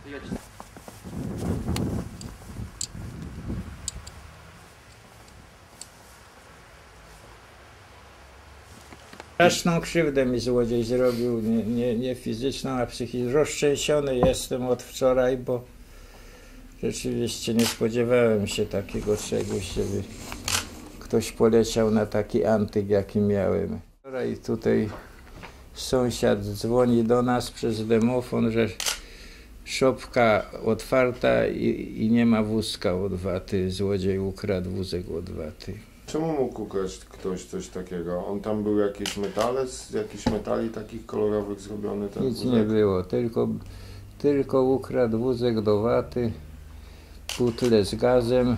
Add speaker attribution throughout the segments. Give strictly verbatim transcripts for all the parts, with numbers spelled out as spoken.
Speaker 1: Straszną krzywdę mi złodziej zrobił, nie, nie, nie fizyczną, a psychiczną. Roztrzęsiony jestem od wczoraj, bo rzeczywiście nie spodziewałem się takiego czegoś, żeby ktoś poleciał na taki antyk, jaki miałem. Wczoraj tutaj sąsiad dzwoni do nas przez demofon, że szopka otwarta i, i nie ma wózka od waty. Złodziej ukradł wózek od waty.
Speaker 2: Czemu mógł ukraść ktoś coś takiego? On tam był jakieś metale, z jakichś metali takich kolorowych zrobiony ten
Speaker 1: Nic
Speaker 2: wózek?
Speaker 1: nie było, tylko, tylko ukradł wózek do waty, butle z gazem,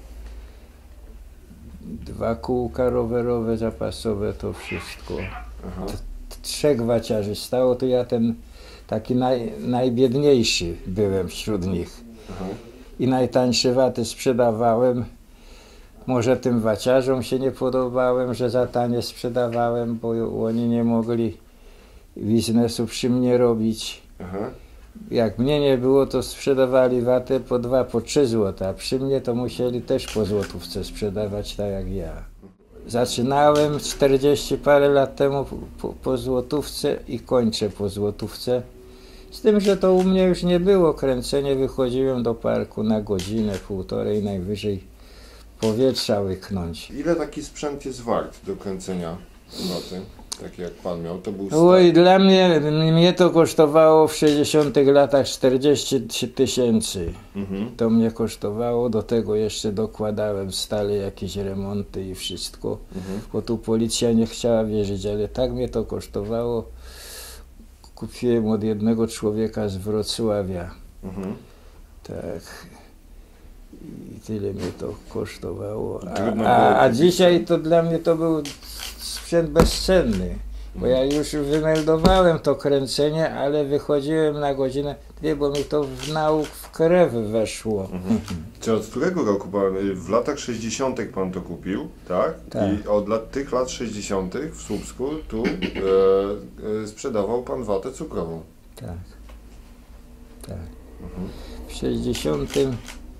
Speaker 1: dwa kółka rowerowe, zapasowe, to wszystko.
Speaker 2: Aha.
Speaker 1: Trzech waciarzy stało, to ja ten taki naj, najbiedniejszy byłem wśród nich.
Speaker 2: Aha.
Speaker 1: I najtańsze waty sprzedawałem. Może tym waciarzom się nie podobałem, że za tanie sprzedawałem, bo oni nie mogli biznesu przy mnie robić.
Speaker 2: Aha.
Speaker 1: Jak mnie nie było, to sprzedawali watę po dwa, po trzy złota, a przy mnie to musieli też po złotówce sprzedawać, tak jak ja. Zaczynałem czterdzieści parę lat temu po, po złotówce i kończę po złotówce. Z tym, że to u mnie już nie było kręcenie, wychodziłem do parku na godzinę, półtorej najwyżej powietrza łyknąć.
Speaker 2: Ile taki sprzęt jest wart do kręcenia noty? Taki jak pan miał, to był
Speaker 1: Oj, dla mnie, mnie to kosztowało w sześćdziesiątych latach czterdzieści tysięcy. Mhm. To mnie kosztowało, do tego jeszcze dokładałem stale jakieś remonty i wszystko, mhm. bo tu policja nie chciała wierzyć, ale tak mnie to kosztowało. Kupiłem od jednego człowieka z Wrocławia. Mhm. Tak. I tyle mnie to kosztowało. A, a, a dzisiaj to dla mnie to był sprzęt bezcenny. Bo ja już wymeldowałem to kręcenie, ale wychodziłem na godzinę, dwie, bo mi to w nauk, w krew weszło.
Speaker 2: Mhm. Czy od którego roku pan, w latach sześćdziesiątych pan to kupił, tak?
Speaker 1: Tak.
Speaker 2: I od lat, tych lat sześćdziesiątych w Słupsku tu e, e, sprzedawał pan watę cukrową.
Speaker 1: Tak. Tak. Mhm. W sześćdziesiątym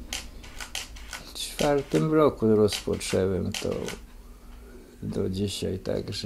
Speaker 1: czwartym roku rozpocząłem to do dzisiaj, także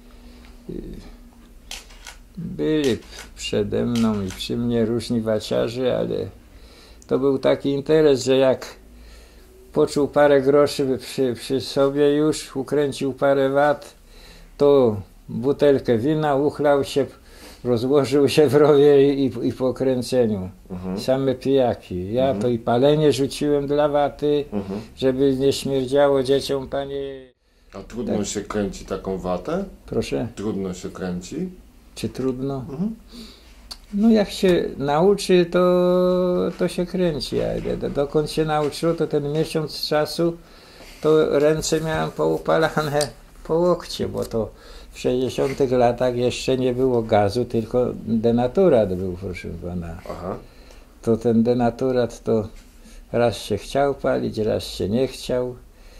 Speaker 1: byli przede mną i przy mnie różni waciarze, ale to był taki interes, że jak poczuł parę groszy przy, przy sobie już, ukręcił parę wat, to butelkę wina, uchlał się, rozłożył się w rowie i, i po kręceniu. Mhm. Same pijaki. Ja mhm. to i palenie rzuciłem dla waty, mhm. żeby nie śmierdziało dzieciom, panie.
Speaker 2: A trudno tak. się kręci taką watę?
Speaker 1: Proszę?
Speaker 2: Trudno się kręci?
Speaker 1: Czy trudno?
Speaker 2: Mhm.
Speaker 1: No jak się nauczy, to, to się kręci. A dokąd się nauczyło, to ten miesiąc czasu, to ręce miałem poupalane po łokcie, bo to w sześćdziesiątych latach jeszcze nie było gazu, tylko denaturat był, proszę pana. Aha. To ten denaturat to raz się chciał palić, raz się nie chciał.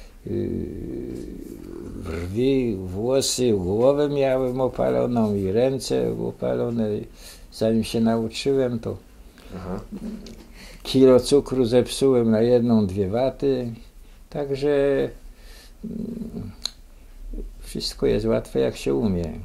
Speaker 1: Brwi, włosy, głowę miałem opaloną i ręce opalone. Zanim się nauczyłem, to Aha. kilo cukru zepsułem na jedną, dwie waty. Także wszystko jest łatwe, jak się umie.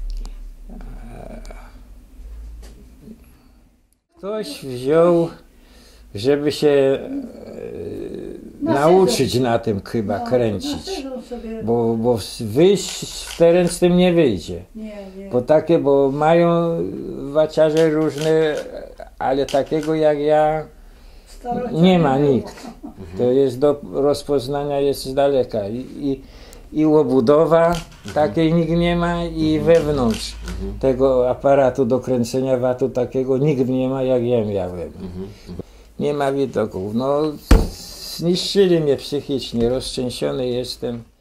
Speaker 1: Ktoś wziął, żeby się e, nauczyć na tym chyba no, kręcić, bo, bo wyjść w teren z tym nie wyjdzie. Nie, nie. Bo takie, bo mają waciarze różne, ale takiego jak ja nie ma nikt. To jest do rozpoznania, jest z daleka. I, i, i łobudowa takiej nikt nie ma i wewnątrz tego aparatu do kręcenia watu takiego nikt nie ma, jak ja miałem. Nie ma widoków. No, zniszczyli mnie psychicznie, roztrzęsiony jestem.